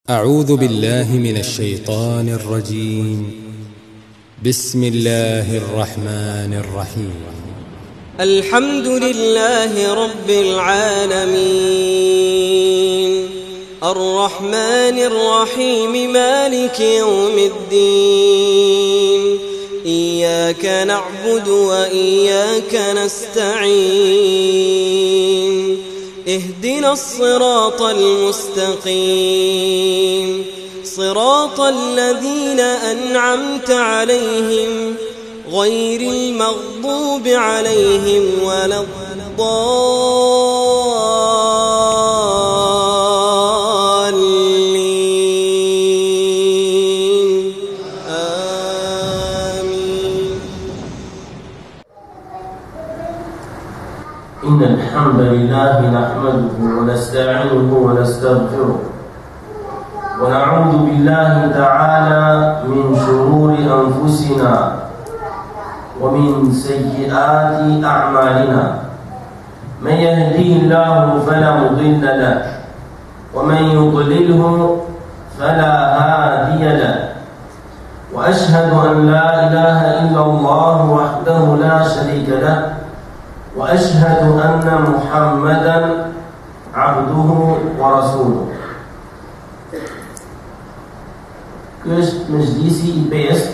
أعوذ بالله من الشيطان الرجيم. بسم الله الرحمن الرحيم. الحمد لله رب العالمين الرحمن الرحيم مالك يوم الدين إياك نعبد وإياك نستعين اهدنا الصراط المستقيم صراط الذين أنعمت عليهم غير المغضوب عليهم ولا الضالين آمين. إن الحمد لله نحمده ونستعينه ونستغفره ونعوذ بالله تعالى من شرور أنفسنا ومن سيئات أعمالنا. من يهديه الله فلا مضل له ومن يضلله فلا هادي له، وأشهد أن لا إله إلا الله وحده لا شريك له، وأشهد أن محمدا عبده ورسوله. Ky është mëjlisi I pestë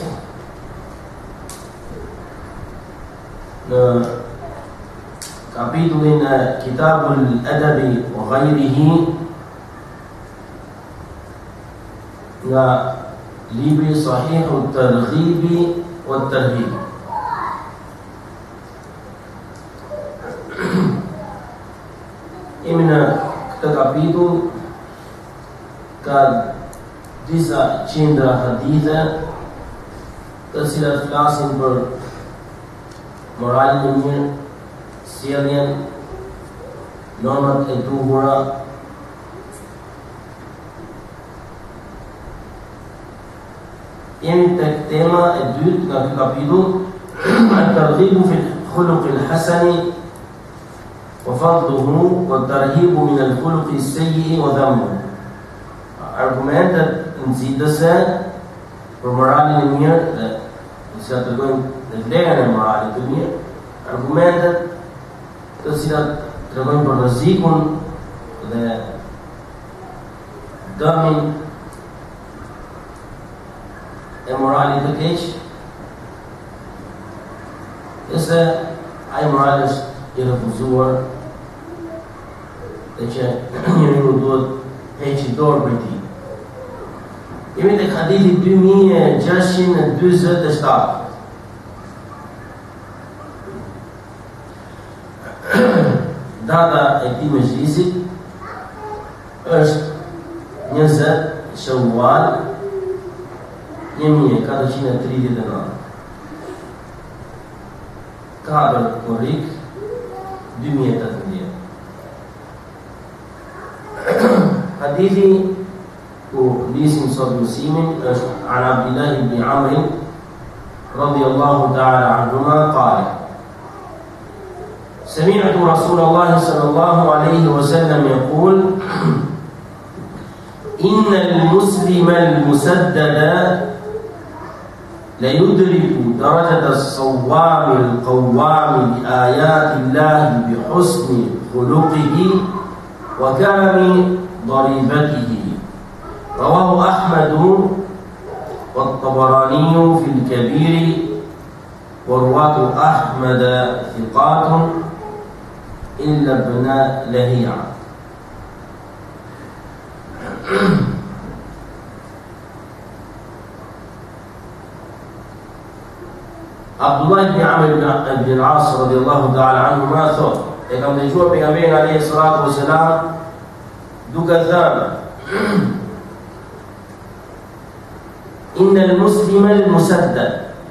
në kapitullin e Kitabul Adabi wa Ghayrihi nga libri Sahihut Targhibi wa Tarhib. Jemi në këtë kapitull ka disa qindra hadithe të cilat flasin për moralin e mirë, sjelljen, normat e duhura, jemi tek tema e dytë nga ky kapitull, at-targhibu fi al-khuluq al-hasani wa fadluhu wa at-tarhibu min al-khuluq as-sayyi wa dhammuhu. Argumentet nxitëse për moralin e mirë dhe që tregojnë dhe vlerën e moralit të mirë, argumentet të cilat tregojnë për rrezikun dhe dëmin e moralit të keq, e se ai moral është I refuzuar dhe që njeriu duhet heqë dorë prej tij. Jemi tek hadithi 2647. Data e këtij mëjlisi është 20 Shawwal 1439. 4 Korrik 2018. Hadithi ku lisim sot mësimin është an Abdullah ibn Amr radiyallahu ta'ala anhuma qala سمعت رسول الله صلى الله عليه وسلم يقول إن المسلم المسدد ليدرك درجة الصوام القوام بآيات الله بحسن خلقه وكرم ضريبته. رواه أحمد والطبراني في الكبير ورواة أحمد ثقات إلا ابن لهيعة. Abdullah ibn Amr ibn al-As radiyallahu ta'ala anhuma thot, e kam dëgjuar pejgamberin alayhi salatu wassalam duke thënë: Inna al-muslima al-musaddad.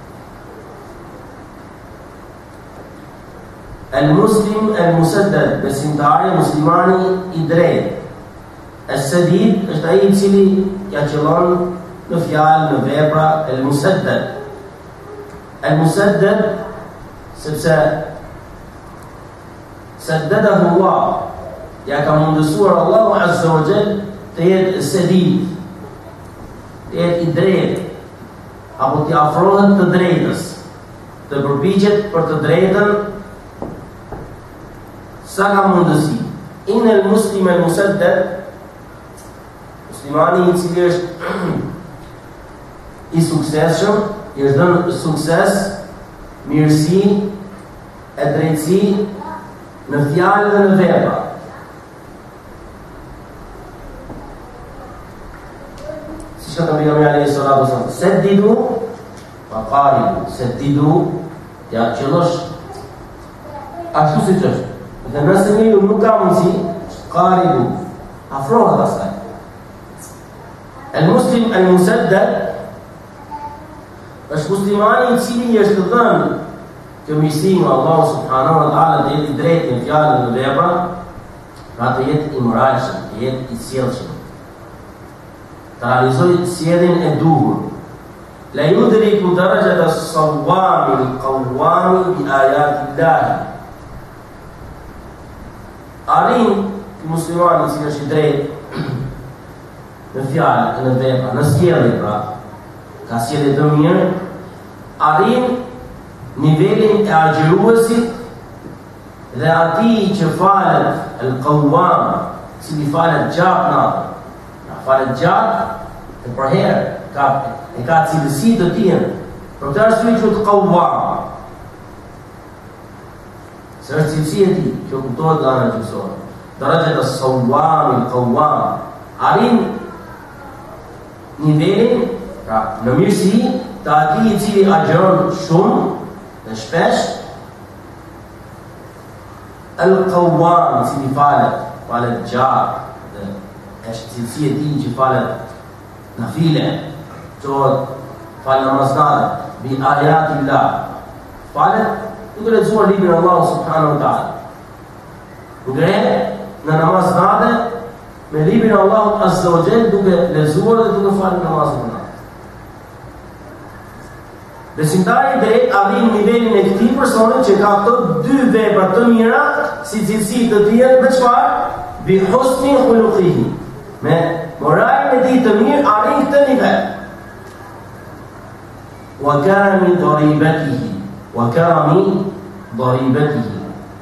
Al-muslim al-musaddad, besimtari muslimani I drejtë. As-sadid është ai I cili ja qëllon në fjalë, në vepra, al-musaddad. Al-musaddad sepse saddadahu Allah, ja ka mundësuar Allahu Azza wa Jall të jetë sedid, të jetë i drejtë, apo t'i afrohet të drejtës, të përpiqet për të drejtën sa ka mundësi. Inel muslim el musaddad, muslimani i cili është i suksesshëm, i është dhënë sukses, mirësi e drejtësi në fjalë dhe në vepra. Si që të bëjmë alayhi salatu wasallam, seddidu fa qaribu, seddidu ja qëllosh ashtu si që është. Dhe nëse njëri nuk ka mundësi, qaribu, afrohet asaj. El muslim el musaddad është muslimani i cili është dhënë kjo mirësi nga Allahu subhanahu wa taala të jetë i drejtë në fjalë dhe në vepra, pra të jetë i moralshëm, të jetë i sjellshëm, të realizojë sjelljen e duhur. La yudriku darajata as-sawwami al-qawwami bi ayati Allah. Arrin muslimani që është i drejtë në fjalë, në vepra, në sjellje, pra ka sjellje të mirë, arrin nivelin e agjëruesit dhe atij që falet el-qawwam, cili falet gjatë natën, falet gjatë e për herë, e ka cilësi të tjera. Për të arsye quhet qawwam. Se është cilësi e tij, kjo kuptohet nga ana gjysore. Darajat as-sawwam al-qawwam. Arrin nivelin, pra në mirësi të atij i cili agjeron shumë dhe shpesh, el-qawwam, i cili falet gjatë, dhe është cilësi e tij që falet nafile, qohet falë namaznare, bi ayatillah, falet duke lexuar librin e Allahut subhanahu wa taala. Duke në namaznate me librin e Allahut azza wa jall, duke lexuar dhe duke falë namazin e natës. Besimtari i drejtë arrin nivelin e këtij personi që ka këto dy vepra të mira si cilësi të tjera me çfarë? Bi husni khuluqihi. Me moralin e tij të mirë arrin këtë nivel. Wa karami daribatihi, wa karami daribatihi.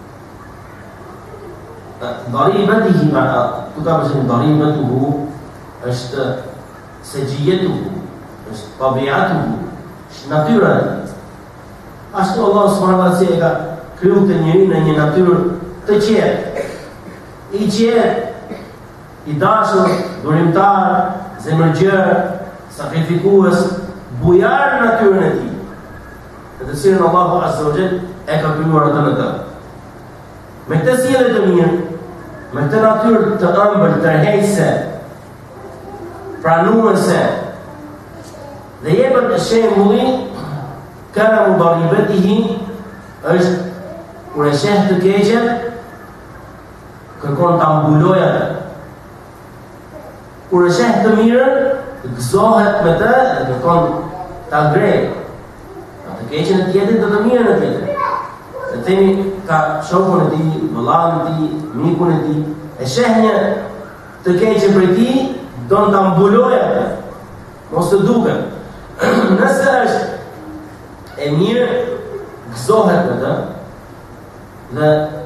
Daribatihi, tu ka përshën daribatuhu, është sejiyetuhu, është tabiatuhu, është natyra. Ashtu Allah subhanahu wa taala ka krijuar të njeriu në një natyrë të qetë, i qetë, i dashur, durimtar, zemërgjër, sakrifikues, bujar në natyrën e tij, në të cilën Allahu azza wa jall e ka krijuar atë në të. Me këtë sjellje të mirë, me këtë natyrë të ëmbël, tërheqëse, pranuese, dhe jepet shembulli karamu daribatihi, është kur e sheh të keqen, kërkon ta mbulojë atë. Kur e sheh të mirën, gëzohet me të dhe kërkon ta ngrejë. Të keqen e tjetrit dhe të mirën e tjetrit. Dhe themi ka shokun e tij, vëllain e tij, mikun e tij, e sheh një të keqen prej tij, don ta mbulojë atë. Mos të duket. Nëse është e mirë, gëzohet me të dhe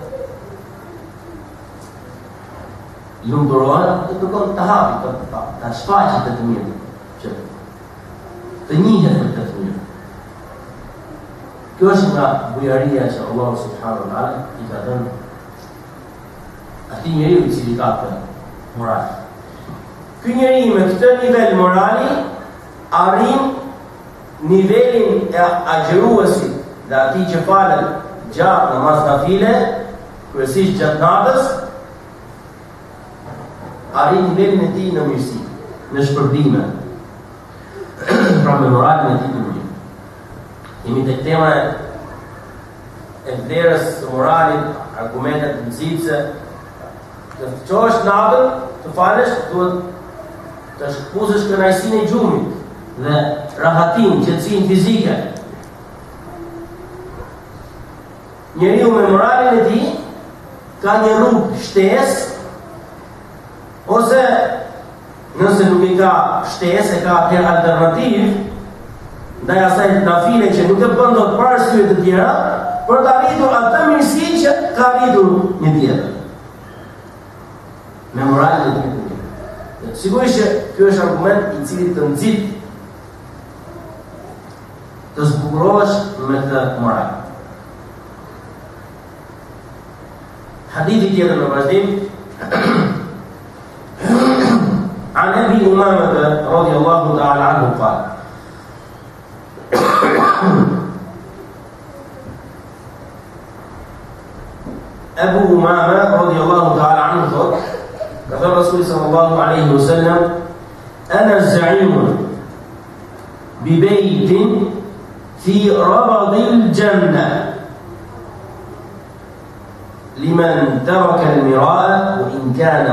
lumturohet, të kërkon të hapi, të shfaqet të mirë, që të njihet për të mirë. Kjo është nga bujaria që Allah subhanahu wa taala i ka dhënë atij njeriu i cili ka të moral. Ky njeriu me këtë nivel morali arrin nivelin e agjëruesit dhe atij që falet gjatë namaz nafile, kryesisht gjatë natës, arrin nivelin e tij në mirësi, në shpërbime, pra me moralin e tij të mirë. Jemi tek tema e vlerës së moralit, argumentet të nxitse. Të çosh natën, të falesh, duhet të shkputësh kënaqësinë e gjumit dhe rahatin, qetësinë fizike. Njeriu me moralin e tij ka një rrugë shtesë ose nëse nuk i ka shtesë, e ka atëherë alternativë, ndaj asaj nafile që nuk e bën dot për arsye të tjera, për të arritur atë mirësi që ka arritur një tjetër. Me moralin e tjetër. Sigurisht që ky është argument i cili të nxit të zbukurohesh me të moral. Hadithi tjetër në vazhdim عن أبي أمامة رضي الله تعالى عنه قال أبو أمامة رضي الله تعالى عنه قال قال الرسول صلى الله عليه وسلم أنا الزعيم ببيت في ربض الجنة لمن ترك المراء وإن كان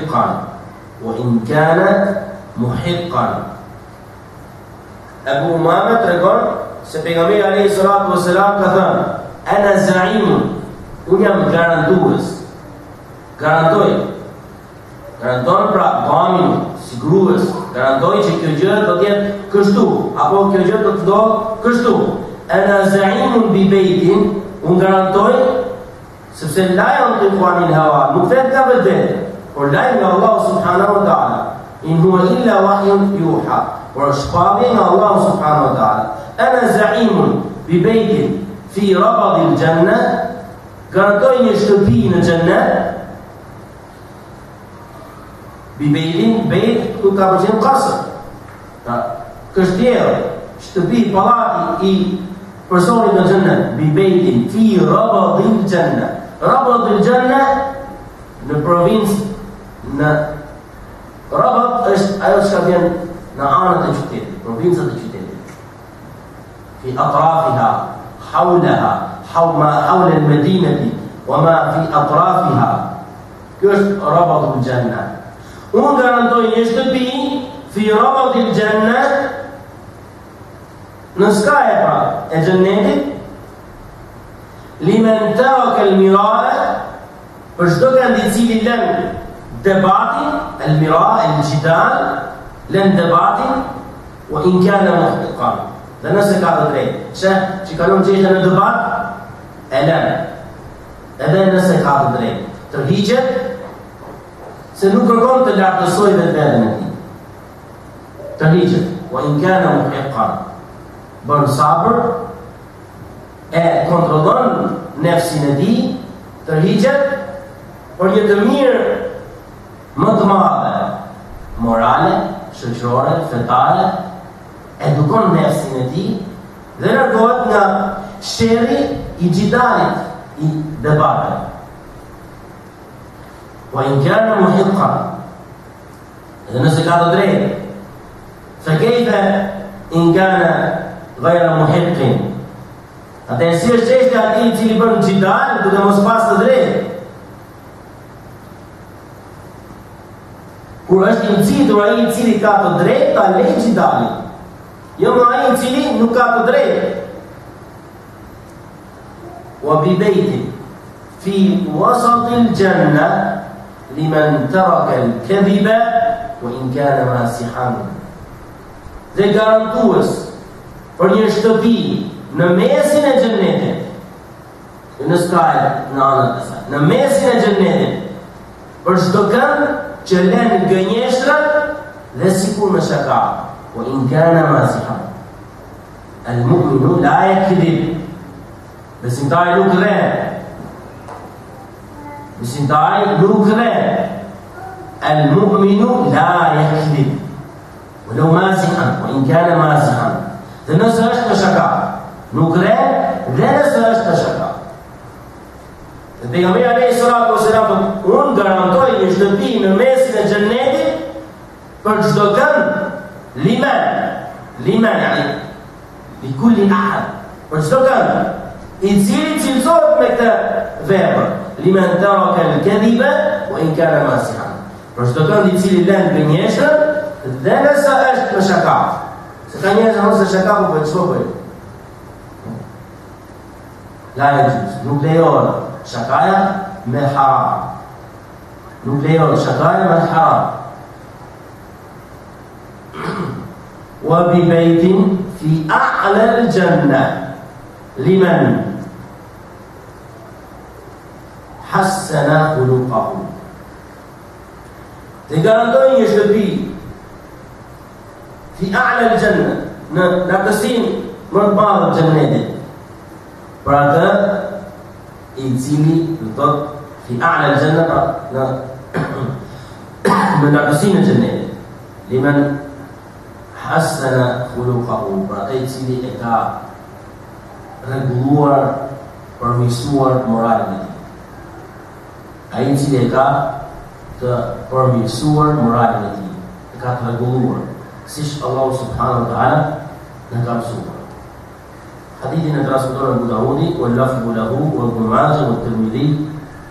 محقا Abu Umama tregon se pejgamberi alayhi salatu wassalam ka thënë ana zaimun, unë jam garantues, garanton pra bamin, sigurues, garantoj që kjo gjë do të jetë kështu apo kjo gjë do të ndodhë kështu. Ana zaimun bi beitin, unë garantoj sepse la yantiqu anil hawa, nuk flet nga vetë, por lajm nga Allah subhanahu wa taala. In huwa illa wahyun yuha, por shpallje nga Allah subhanahu wa taala. Ana zaimun bi beitin fi rabad al-janna, garantoj një shtëpi në xhennet. Bi beitin, beit ku ka përgjën kasër, kështjerë, shtëpi, palati i personit në xhennet. Bi beitin fi rabad al-janna. Rabad al-janna në provincë, në Rabat është ajo që vjen në anët e qytetit, provincat e qytetit. Fi atrafiha, hawlaha, hawla al-Madinati, wa ma fi atrafiha. Kjo është Rabat al-Janna. Unë garantoj një shtëpi fi Rabat al-Janna, në skaje pra e xhennetit, limen taraka al-mira'a, për çdo kanë i cili lën debatin, al-mira, al-jidal, lën debatin, wa in kana muhtiqan. Dhe nëse ka të drejtë, që kalon çështën në debat, e lën. Edhe nëse ka të drejtë, tërhiqet, se nuk kërkon të lartësoj vetën e tij. Tërhiqet, wa in kana muhtiqan. Bën sabër, e kontrollon nefsin e tij, tërhiqet, por një të mirë më të madhe, morale, shoqërore, fetare, edukon nefsin e tij dhe largohet nga sherri i xhidalit, i debatit. Wa in kana muhiqqan, edhe nëse ka të drejtë, fa kayfa in kana ghayra muhiqqin. Atë si është çështja e atij që bën xhidal duke mos pas të drejtë. Kur është i nxitur ai i cili ka të drejtë, ta lejë xhidalin. Jo më ai i cili nuk ka të drejtë. Wa bi beitin fi wasat al-janna liman taraka al-kadhiba wa in kana masihan. Dhe garantues për një shtëpi në mesin e xhennetit, në skajë në anën e saj, në mesin e xhennetit, për çdo kënd që lën gënjeshtrat dhe sikur me shaka. Wa in kana masihan. Al-mu'minu la yakdhib. Besimtari nuk rren. Besimtari nuk rren. Al-mu'minu la yakdhib. Walau masihan, wa in kana masihan. Dhe nëse është me shaka, nuk rren, dhe nëse është me shaka. Dhe pejgamberi alayhi salatu wasalam, unë garantoj një shtëpi në mesin e xhennetit për çdo kënd, liman yani li kulli ahad, për çdo kënd i cili cilësohet me këtë vepër, liman taraka al-kadhiba wa in kana masihan, për çdo kënd i cili lën gënjeshtër dhe nëse është me shaka. Se ka njerëz që nëse shaka po bëjnë çfarë bëjnë. La yajuz, nuk lejohet shakaja me haram. Nuk lejohet shakaja me haram. wa bi baytin fi a'la al-jannah liman hassana khuluqahu. Të garantoj një shtëpi fi a'la al-jannah, në lartësinë më të madhe të xhennetit, për atë i cili do të fi a'la al-jannah, në lartësinë e xhennetit, liman hassana khuluqahu, për atë i cili e ka rregulluar, përmirësuar moralin e tij. Ai i cili e ka të përmirësuar moralin e tij, e ka të rregulluar, siç Allahu subhanahu wa ta'ala në ka mësuar. Hadithin e transmeton Abu Daudi, wal lafdhu lahu wa Ibn Majah wa Tirmidhi,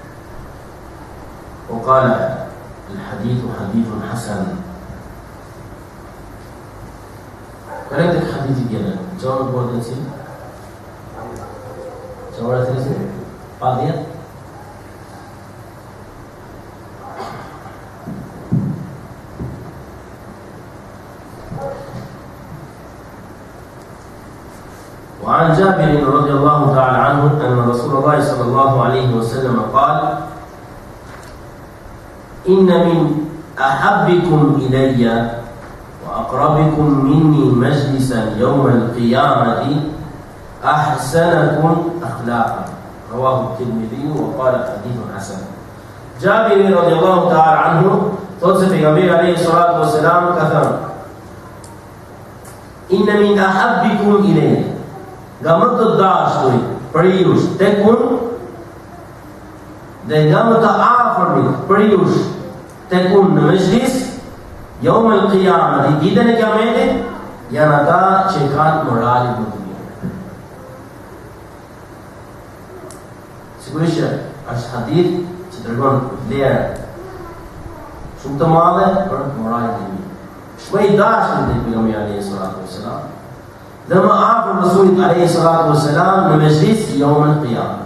وقال الحديث حديث حسن. قرأتك حديث جدا جواب بودن سي جواب ترسي قاضية وعن جابر رضي الله تعالى عنه أن رسول الله صلى الله عليه وسلم قال: إن من أحبكم إلي وأقربكم مني مجلسا يوم القيامة أحسنكم أخلاقا. رواه الترمذي وقال حديث حسن. جابر رضي الله تعالى عنه توصف النبي عليه الصلاة والسلام كثر: إن من أحبكم إلي، قامت الداشتوي بريوش تكون dhe nga më të afërmit për jush tek unë në mezhlis, yawm al-qiyamah, ditën e kiametit, janë ata që kanë moralin më të mirë. Sigurisht që është hadith që tregon vlerë shumë të madhe për moralin e mirë. Më i dashur te pejgamberi alayhi salatu wassalam, dhe më afër Rasulit alayhi salatu wassalam në mezhlis yawm al-qiyamah.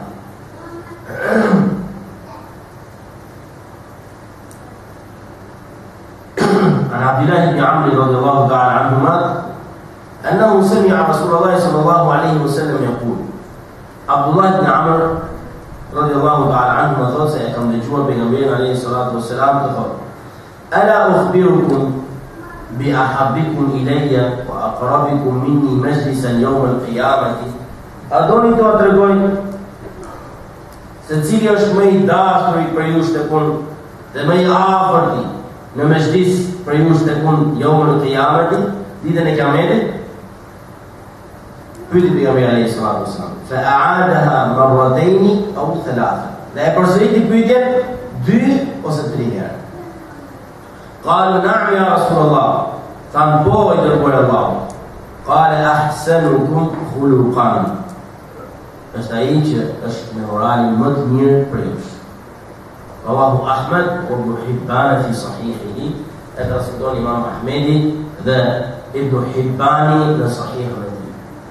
عن عبد الله بن عمرو رضي الله تعالى عنهما أنه سمع رسول الله صلى الله عليه وسلم يقول. عبد الله بن عمرو رضي الله تعالى عنهما قال: سيكون لجوا بين عليه الصلاة والسلام تقول: ألا أخبركم بأحبكم إلي وأقربكم مني مجلسا يوم القيامة. أدوني تو أترجوي secili është më i dashuri për ju tek unë dhe më i afërti në mezhlis për ju tek unë yawmul qiyamati, ditën e kiametit. Pyeti pejgamberi alayhi salatu wasallam, fa a'adaha marratayn aw thalatha. Dhe e përsëriti pyetjen 2 ose 3 herë. Qalu na'am ya Rasulullah. Thanë po, i dërguar Allahu. Qala ahsanukum khuluqan. Është ai që është me moralin më të mirë për ju. Rawahu Ahmad wa Ibn Hibban fi sahihihi. E transmeton Imam Ahmedi dhe Ibn Hibbani në sahihun e tij.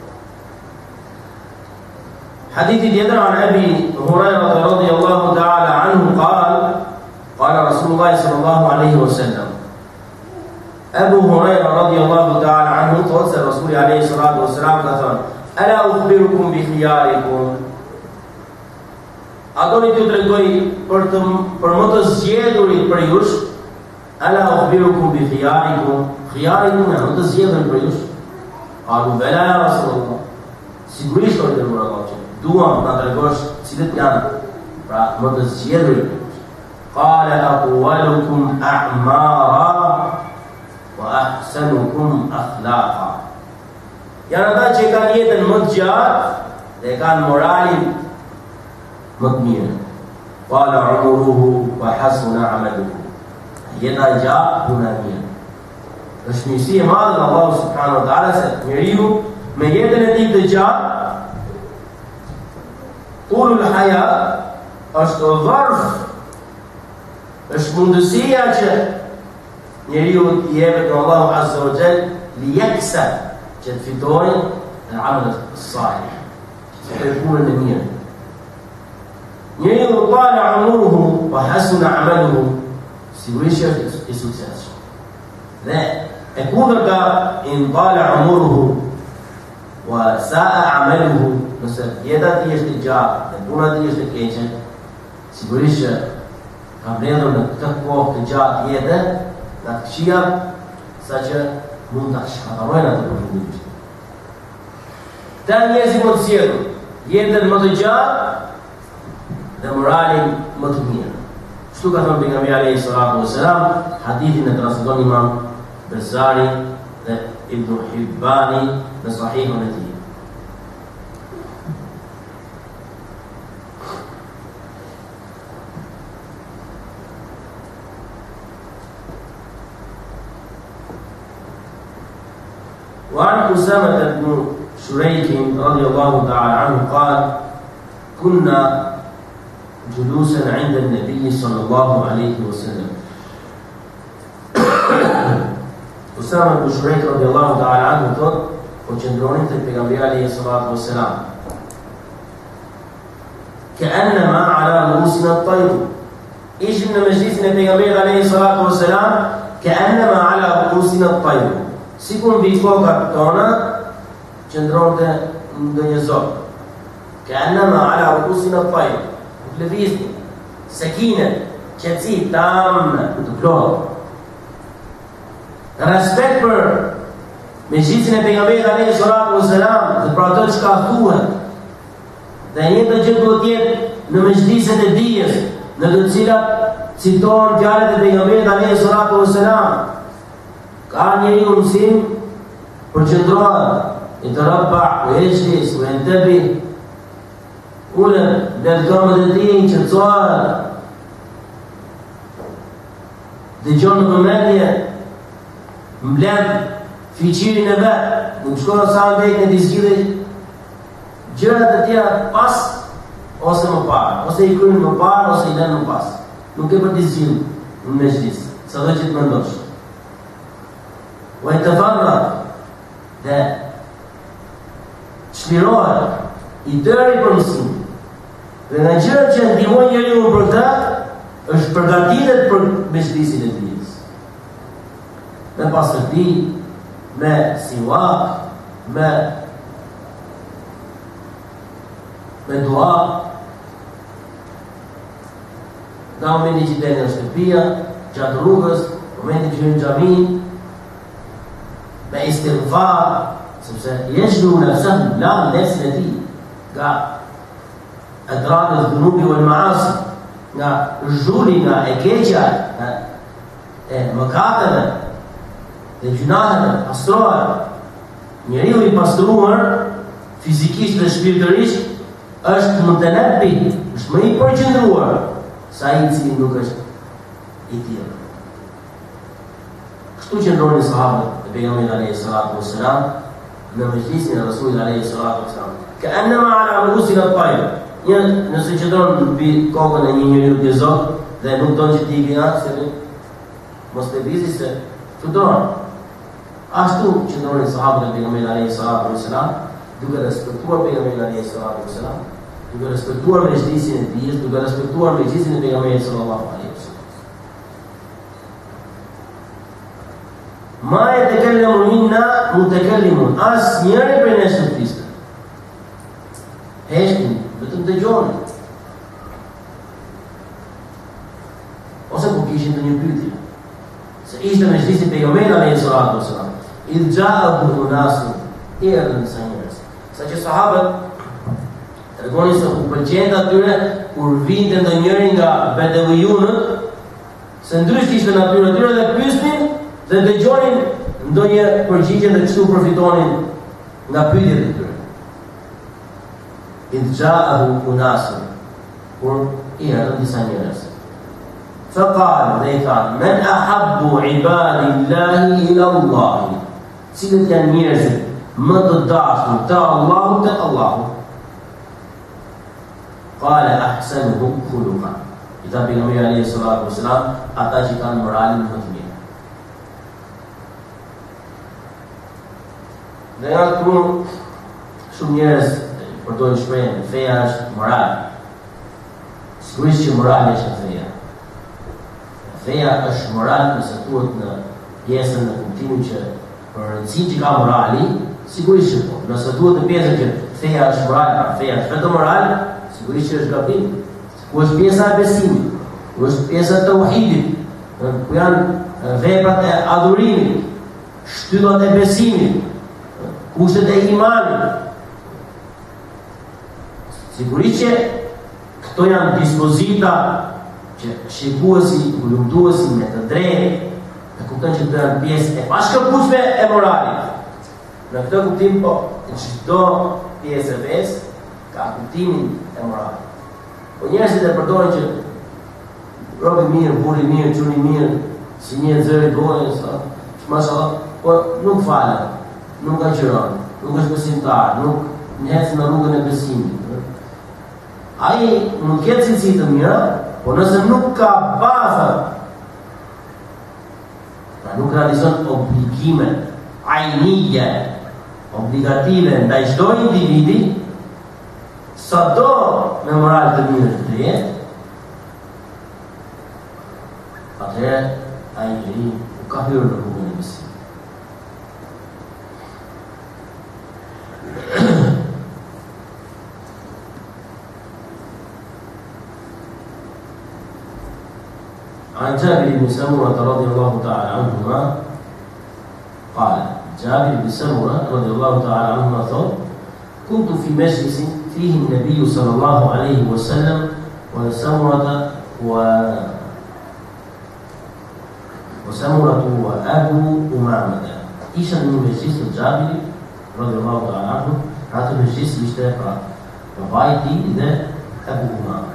حديث اليدر عن أبي هريرة رضي الله تعالى عنه قال: قال رسول الله صلى الله عليه وسلم. أبو هريرة رضي الله تعالى عنه توصى الرسول عليه الصلاة والسلام قال: ألا أخبركم بخياركم. أدوني تدركوي për më të zgjedhurit për jush. ألا أخبركم بخياركم. خياركم janë më të zgjedhurit për jush. قالوا بلى يا رسول الله. Sigurisht o dërguar Allahu, duam ta tregosh cilët janë pra më të zgjedhurit. Qala aqwalukum a'mara wa ahsanukum akhlaqa. Janë ata që kanë jetën më të gjatë dhe kanë moralin më të mirë. Qala umruhu wa hasuna 'amaluhu. Jeta e gjatë, puna e mirë. Është mirësi e madhe nga Allahu subhanahu wa ta'ala se njeriu me jetën e tij të gjatë, tulul haya është dharf, është mundësia që njeriu t'i jepet nga Allahu azza wa jall li yaksa, që të fitojë në amal salih, që të punën e mirë. Njeriu qala umruhu wa hasuna 'amaluhu, sigurisht është i suksesshëm. Dhe E kundërta in tala umuruhu wa sa'a amaluhu, nëse jeta ti është e gjatë dhe puna ti është e keqe, sigurisht që ka mbledhur në këtë kohë të gjatë jetë nga të këqija, sa që mund ta shkatërrojnë atë përfundimisht. Ta njerëzit më të sjellur jetën më të gjatë dhe moralin më të mirë. Kështu ka thënë pejgamberi alayhi salatu wasalam, hadithin e transmeton Imam Bezari dhe Ibn Hibbani në Sahihun e tij. وعن أسامة بن شريك رضي الله تعالى عنه قال: كنا جلوسا عند النبي صلى الله عليه وسلم. Usama ibn Shurejk radiallahu ta'ala anhu thot, po qëndronin të pejgamberi alayhi salatu wassalam. كأنما على رؤوسنا الطير. Ishim në mezhlisin e pejgamberit alayhi salatu wassalam, كأنما على رؤوسنا الطير. Sikur mbi kokat tona qëndronte ndonjë zog. كأنما على رؤوسنا الطير. Lëvizje, sakine, qetësi tamë të plotë. Respekt për mezhlisin e pejgamberit alayhi salatu wassalam dhe për ato që ka thuhet. Dhe një të gjë duhet jetë në mezhliset e dijes, në të cilat citohen fjalët e pejgamberit alayhi salatu wassalam. Ka njëri mësim për qëndrohet, i të rabba, u ejlis, u entebi, ullën, dhe të kamët e ti, që të sohet, dhe gjonë në përmendje, mbledh fiqirin e vetë, nuk shkona sa ndek në dizgjidhe gjërat e tjera pas ose më parë, ose i krynë më parë, ose i lenë më pas. Nuk e për dizgjidhe në mezhlis, sa dhe që të mëndosh. O e të farra dhe çlirohet i dëri për mësim. Dhe nga gjërat që ndihmojnë njeriu për të, është përgatitet për mezhlisin e dijes. Me pasërti, me siwak, me dua, nga momenti që del në shtëpia, gjatë rrugës, momenti që hyn në xhami, me istighfar, sepse yajlu nafsahu la nafsin e tij, nga adrakët dhunubi wal maasi, nga zhuli, nga e keqja, e mëkateve dhe gjunahet, pastrohet. Njeriu i pastruar fizikisht dhe shpirtërisht është më të nepi, është më i përqendruar sa i cili nuk është i tillë. Kështu qëndronin sahabët e pejgamberit alayhi salatu wassalam në mezhlisin e Rasulit alayhi salatu wassalam. Ka'annama ala ru'usina at-tayr. Nëse qëndron mbi kokën e një njeriu të zot dhe nuk don që t'i ikë jashtë, mos të vizi se fluturon. Ashtu qëndronin sahabët e pejgamberit alayhi salatu wassalam, duke respektuar pejgamberin alayhi salatu wassalam, duke respektuar mezhlisin e dijes, duke respektuar mezhlisin e pejgamberit sallallahu alaihi wasallam. Ma yatakallamu minna mutakallimun. As njëri prej nesh nuk fliste. Heshtin, vetëm dëgjoni. Ose ku kishin të një pyetje. Se ishte mezhlisi pejgamberit alayhi salatu wassalam. Idh ja'ahu unasun, erdhën disa njerëz. Saqë sahabët tregonin se u pëlqente atyre kur vinte ndonjëri nga bedevijunët, se ndryshe ishte natyra e tyre dhe pyesnin dhe dëgjonin ndonjë përgjigje dhe kështu përfitonin nga pyetjet e tyre. Idh ja'ahu unasun, kur erdhën disa njerëz. فقال ذيثان من أحب عباد الله إلى الله. Cilët janë njerëzit më të dashur të Allahut tek Allahu? Qala ahsanuhum khuluqan. I tha pejgamberi alayhi salatu wasalam, ata që kanë moralin më të mirë. Dhe nga këtu shumë njerëz përdorin shprehjen feja është moral. Sigurisht që morali është feja. Feja është moral nëse thuhet në pjesën në kuptimin që për rëndësi që ka morali, sigurisht që po. Nëse duhet të pjesën që feja është moral, pra feja është vetëm moral, sigurisht që është gabim. Ku është pjesa e besimit, ku është pjesa e tauhidit, ku janë veprat e adhurimit, shtyllat e besimit, kushtet e imanit. Sigurisht që këto janë dispozita që shikuesi, hulumtuesi me të drejtë e kupton që të janë pjesë e pashkëputshme e moralit. Në këtë kuptim, po, çdo pjesë e ves ka kuptimin e moralit. Po njerëzit e përdorin që robi mirë, burri mirë, çuni mirë, si një zëri dojë, mashallah, po nuk falen, nuk agjiron, nuk është besimtar, nuk njëhet në rrugën e besimit. Ai mund të ketë cilësi të mira, por nëse nuk ka baza, pra nuk realizon obligime ajnije, obligative ndaj çdo individi, sado me moral të mirë të jetë, atëherë ai njeri nuk ka hyrë në rrugën e besimit. عن جابر بن سمرة رضي الله تعالى عنهما قال جابر بن سمرة رضي الله تعالى عنهما قال كنت في مجلس فيه النبي صلى الله عليه وسلم وسمرة وأبو أمامة. إيش من مجلس جابر رضي الله تعالى عنه هذا المجلس يشتهر وبايتي إذا أبو أمامة.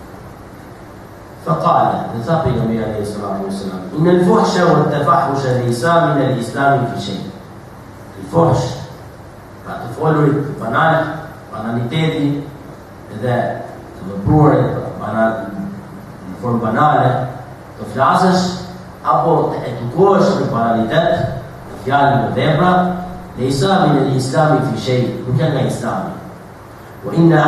فقال لتقي النبي عليه الصلاة والسلام إن الفحش والتفحش ليسا من الإسلام في شيء. الفحش تفولوري banaliteti dhe të vepruarit në formë banale, të flasësh apo të edukohesh në banalitet, të fjalë në vepra, leysa min al-islami fi shay, nuk janë nga Islami. Wa inna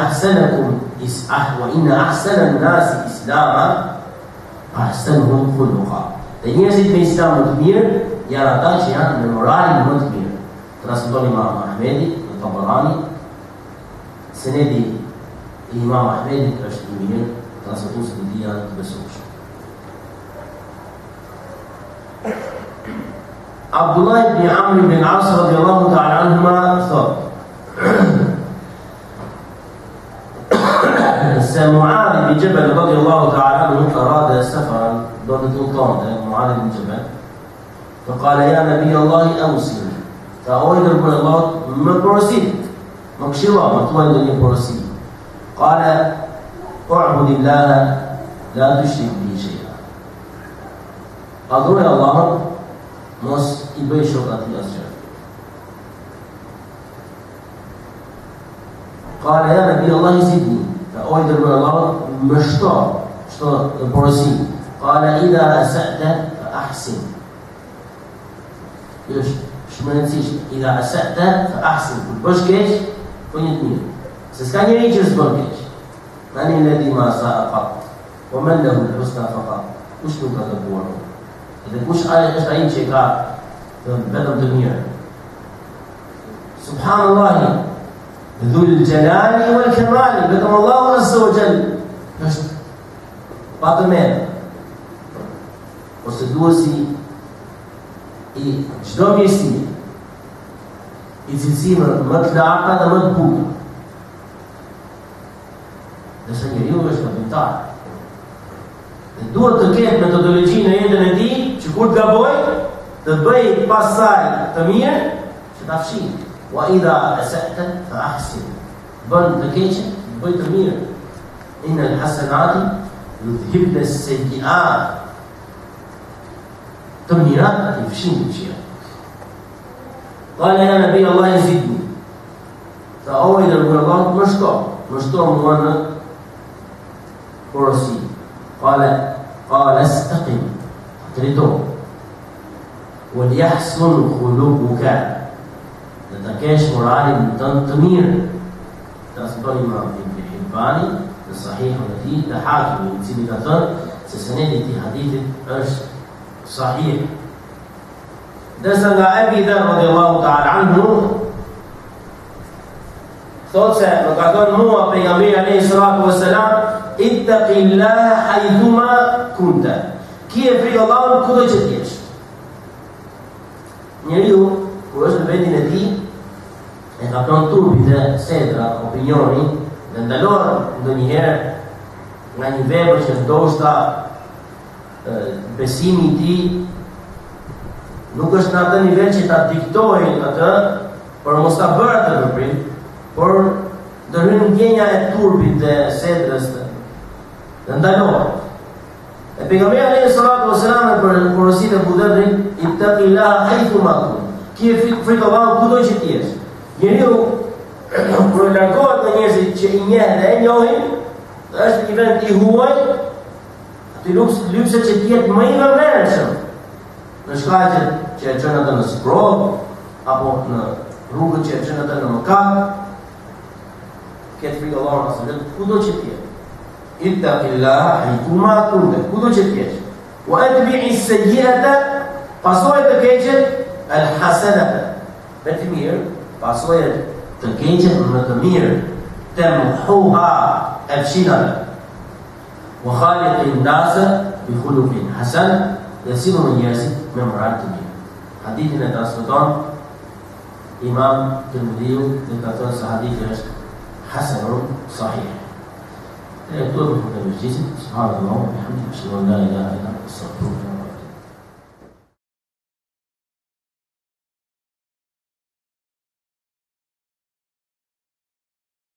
ahsana an-nasi islama ahsanuhum khuluqa. Dhe njerëzit me islam më të mirë janë ata që janë me moralin më të mirë. Transmeton Imam Ahmedi në Tabarani, senedi i Imam Ahmedit është i mirë, transmetuesit e tij janë të besueshëm. Abdullah ibn Amr ibn al-As radiyallahu ta'ala anhuma thot معاذ بن جبل رضي الله تعالى عنه أراد سفرا دون طنطا معاذ بن جبل فقال يا نبي الله أوصني فأويد الله ما برسيل مكشوا مطول لي برسيل قال اعبد الله لا تشرك به شيئا أدعو إلى الله مس إبي شرطة الأسجار قال يا نبي الله زدني فأويد الله مشطار البرسيل قال إذا أسأت فأحسن شو ما ننسيش إذا أسأت فأحسن البشكش فنيتنين سيسكان يريجز بنكش من الذي ما ساء قط ومن له الحسنى فقط وش نكتبونه إذا مش أي شيء قال بدل الدنيا سبحان الله ذو الجلال والكمال بدم الله عز وجل Patëmer ose duesi i çdo mirësie i cilësive më të larta dhe më të bukura. Nëse njeriu është gabimtar dhe duhet të ketë metodologji në jetën e tij që kur të gabojë të bëj pas saj të mirë që ta fshijë. Wa idha asa'ta fa ahsin. Bën të keqe, bëj të mirë. Inna al-hasanati يذهبن السيئات تمنيات يفشين الشيء قال يا نبي الله زدني فأويل الله مشطور موانا فرسي قال استقم تريدو وليحسن خلقك لتكاش مرالي تمير تصبري ما في حباني الصحيح التي لحاكم يمسي بكثر سسندتي حديث صحيح Dërsa nga Ebi Dherr radhiyallahu ta'ala anhu thot se më ka thënë mua pejgamberi alayhi salatu wassalam, ittaqillaha haythuma kunta. Kije frikë Allahut kudo që t'jesh. Njeriu kur është në vendin e tij e ka pranë turpit e sedra, opinioni, dhe ndalohet ndonjëherë nga një vepër që ndoshta besimi i tij nuk është në atë nivel që ta diktojnë atë, por mos ta bërë atë veprim, por ndërhyn ndjenja e turpit dhe sedrës dhe ndalohet. E pejgamberi alayhi salatu wassalam për porositë e Abu Dharrit, ittaqillaha haythuma kunt. Kije frikë Allahut kudo që t'jesh. Njeriu kur largohet nga njerëzit që i njeh dhe e njohin, është një vend i huaj, aty lypse që t'jetë më i vëmendshëm në shkaqet që e çon atë në sprov apo në rrugët që e çon atë në mëkat. Këtë frikë Allahut asnjë kudo që t'jesh. Ittaqillaha haythuma kunt, kudo që t'jesh. Wa atbi'i as-sayyi'ata, pasojë të keqet al-hasanata, me të mirë, pasojë të keqet me të mirë, tamhuha, e fshinave. Wa khaliqin nasa bi khuluqin hasan, dhe si në njerëzit me moral të mirë. Hadithin e transmeton Imam Tirmidhiu dhe ka thënë se hadithi është hasanun sahih. E këtu do të përgjigjesim subhanallahu wa bihamdihi, ashhadu an la ilaha illa anta, astaghfiruka